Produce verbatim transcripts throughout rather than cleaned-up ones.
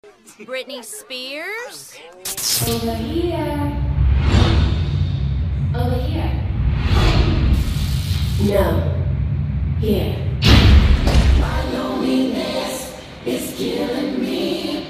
Britney Spears? Over here. Over here. No. Here. My loneliness is killing me.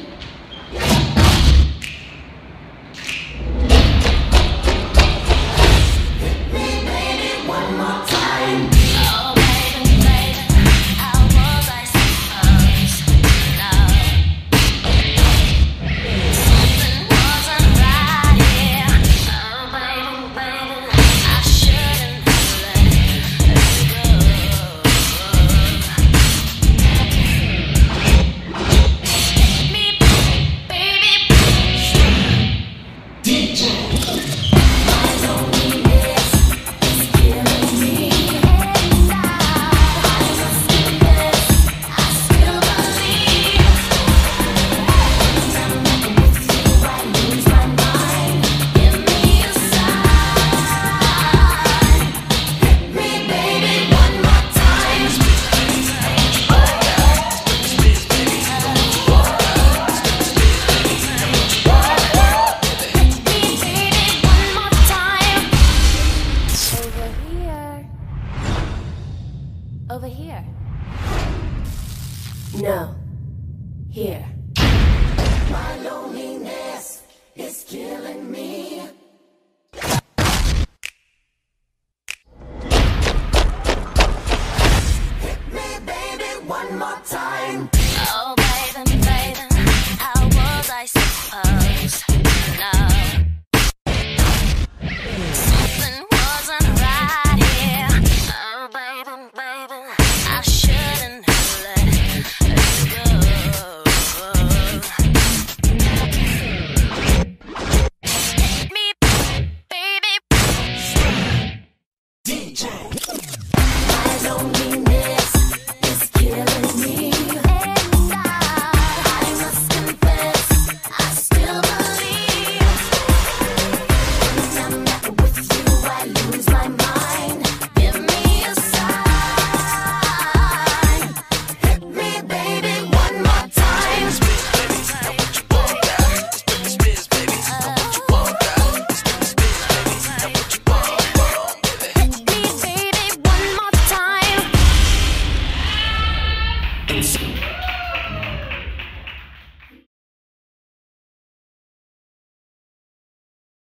Hit me, baby, one more time. Oh, baby, baby, how was I supposed to know? Something wasn't right here. Oh, baby, baby, I shouldn't have let it go. Hit me, baby, D J. My loneliness is killing me. And I just need this. I still believe. I'm not with you, I lose my mind. Give me a sign. Hit me, baby, one more time. Hit me, baby, one more time. Over here. Over here. No. Here. My loneliness is killing me. Hit me, baby, one more time. Oh,